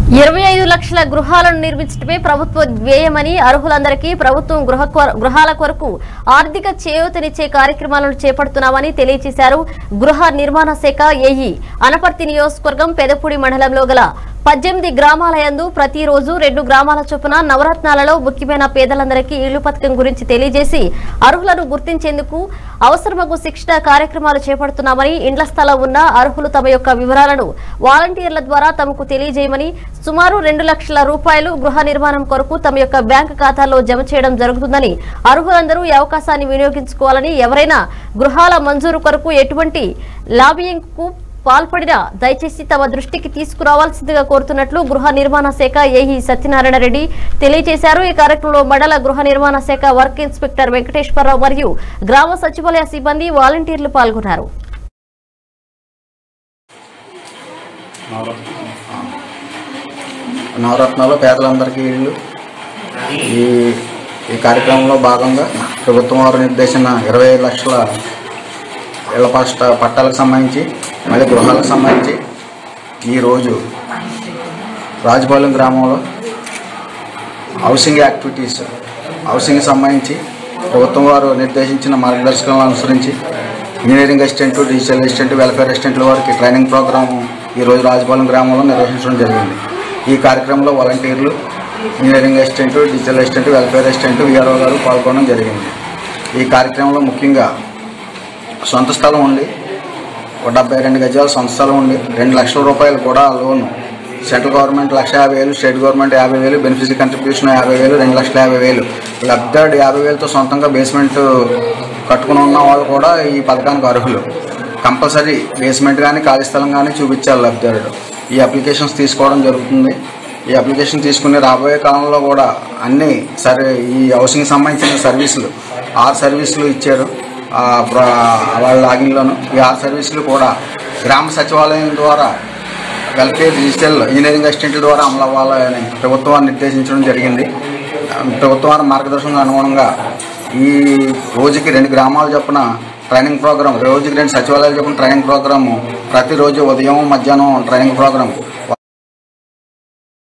25 లక్షల గృహాలను నిర్మించడమే ప్రభుత్వ ధ్యేయమని అర్హులందరికీ ప్రభుత్వం గృహాల కొరకు ఆర్థిక చేయూతనిచ్చే కార్యక్రమాలను చేపడుతున్నామని తెలియజేశారు. గృహ నిర్మాణ శాఖ ఏఈ అనపర్తి నియోజకవర్గం పెదపూడి మండలంలో గల 18 గ్రామాలయందు ప్రతిరోజు 2 గ్రామాల చొప్పున నవరత్నాలలో ముఖ్యమైన పేదలందరికీ ఇళ్లు పథకం గురించి తెలియజేసి అర్హులను గుర్తించేందుకు అవసరమగు శిక్షణ కార్యక్రమాలు చేపడుతున్నామని, ఇండ్ల స్థలం ఉన్న అర్హులు తమ యొక్క వివరాలను వాలంటీర్ల ద్వారా తమకు తెలియజేయమని, సుమారు 2 లక్షల రూపాయలు గృహ నిర్మాణం కొరకు తమ యొక్క బ్యాంకు ఖాతాల్లో జమ చేయడం జరుగుతుందని, అర్హులందరూ ఈ అవకాశాన్ని వినియోగించుకోవాలని, ఎవరైనా గృహాల మంజూరు కొరకు ఎటువంటి లాబియింగ్కు పాల్పడినా దయచేసి తమ దృష్టికి తీసుకురావాల్సిందిగా కోరుతున్నట్లు గృహ నిర్మాణ శాఖ ఏఈ సత్యనారాయణ రెడ్డి తెలియజేశారు. ఈ కార్యక్రమంలో మండల గృహ నిర్మాణ శాఖ వర్క్ ఇన్స్పెక్టర్ వెంకటేశ్వరరావు మరియు గ్రామ సచివాలయ సిబ్బంది వాలంటీర్లు పాల్గొన్నారు. నవరత్నాలు పేదలందరికీ ఇళ్ళు ఈ కార్యక్రమంలో భాగంగా ప్రభుత్వం వారు నిర్దేశించిన 25 లక్షల ఇళ్ల పట్టాలకు సంబంధించి మళ్ళీ గృహాలకు సంబంధించి ఈరోజు రాజపాలెం గ్రామంలో హౌసింగ్ యాక్టివిటీస్ హౌసింగ్కి సంబంధించి ప్రభుత్వం వారు నిర్దేశించిన మార్గదర్శకాలను అనుసరించి engineering assistant, digital assistant, welfare అసిస్టెంట్ల వారికి ట్రైనింగ్ ప్రోగ్రాము ఈరోజు రాజపాలెం గ్రామంలో నిర్వహించడం జరిగింది. ఈ కార్యక్రమంలో వాలంటీర్లు, engineering assistant, digital assistant, welfare assistant, VRO గారు పాల్గొనడం జరిగింది. ఈ కార్యక్రమంలో ముఖ్యంగా సొంత స్థలం ఉండి 72 గజాల సొంత స్థలం ఉండి 2 లక్షల రూపాయలు కూడా loan, central government 1,50,000, state government 50,000, beneficiary contribution 50,000, 2,50,000, లబ్ధాడు 50,000తో సొంతంగా బేస్మెంట్ కట్టుకుని ఉన్న వాళ్ళు కూడా ఈ పథకానికి అర్హులు. కంపల్సరీ బేస్మెంట్ కానీ ఖాళీ స్థలం కానీ చూపించాలి లబ్ధారుడు. ఈ అప్లికేషన్స్ తీసుకోవడం జరుగుతుంది. ఈ అప్లికేషన్ తీసుకుని రాబోయే కాలంలో కూడా అన్నీ ఈ హౌసింగ్ సంబంధించిన సర్వీసులు 6 సర్వీసులు ఇచ్చారు వాళ్ళ లాగిన్లోను. ఈ 6 సర్వీసులు కూడా గ్రామ సచివాలయం ద్వారా వెల్ఫేర్, డిజిటల్, ఇంజనీరింగ్ అసిస్టెంట్ల ద్వారా అమలు అవ్వాలని ప్రభుత్వాన్ని నిర్దేశించడం జరిగింది. ప్రభుత్వాన్ని మార్గదర్శనం అనుగుణంగా ఈ రోజుకి 2 గ్రామాలు చొప్పున ట్రైనింగ్ ప్రోగ్రాం, రోజుకి 2 సచివాలయాలు చొప్పున ట్రైనింగ్ ప్రోగ్రాము, ప్రతిరోజు ఉదయం మధ్యాహ్నం ట్రైనింగ్ ప్రోగ్రాం